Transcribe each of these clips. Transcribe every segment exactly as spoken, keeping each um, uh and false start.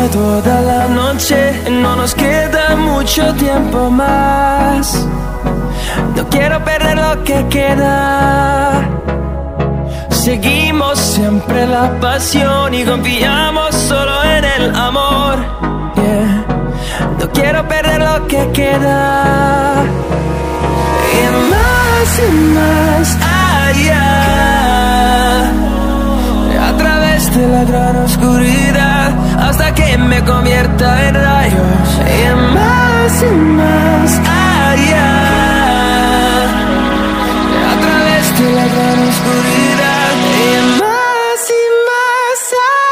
toda la noche, no nos queda mucho tiempo más. No quiero perder lo que queda. Seguimos siempre la pasión y confiamos solo en el amor. Yeah. No quiero perder lo que queda. Y más y más allá, a través de la gran oscuridad, hasta que me convierta en rayos. Y más y más allá, a través de la gran oscuridad. Y más y más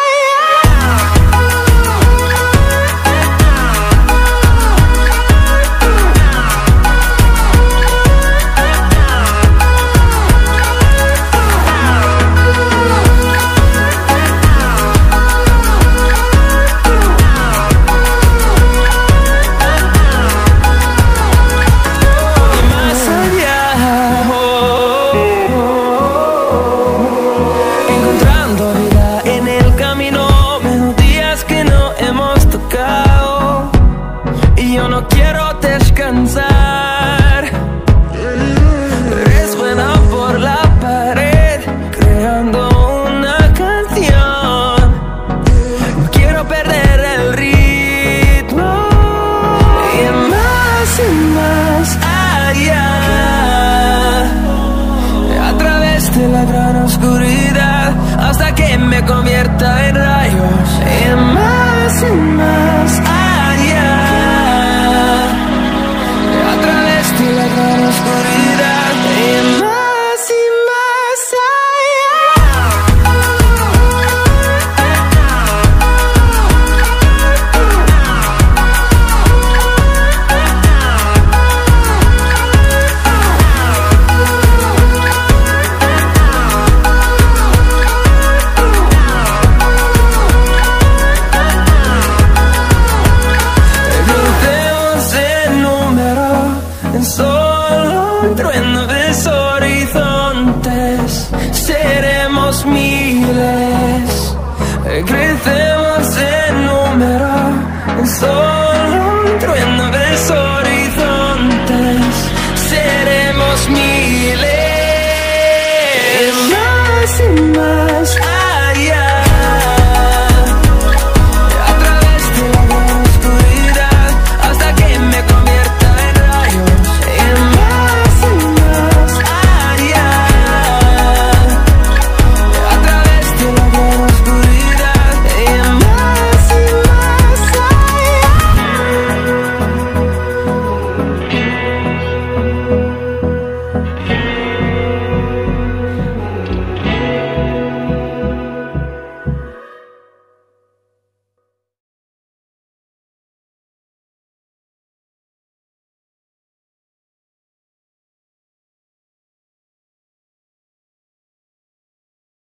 descansar. Resuena por la pared, creando una canción. No quiero perder el ritmo. Y más y más allá, a través de la gran oscuridad, hasta que me convierta en rayos. Y más y más allá, a través de la gran oscuridad. Y más y más solo un trueno de horizontes, seremos miles, crecemos en número, solo un trueno de horizontes, seremos miles, más y más.